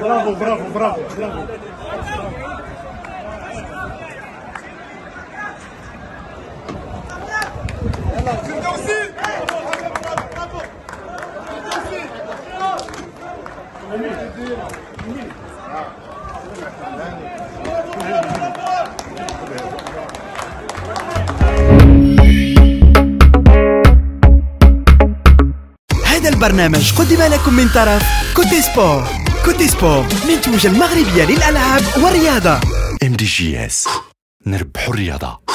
برافو برافو برافو برافو. هذا البرنامج قدم لكم من طرف كوتي سبور. كوتي سبور منتوجة المغربية للألعاب والرياضة. MDGS، نربحوا الرياضة.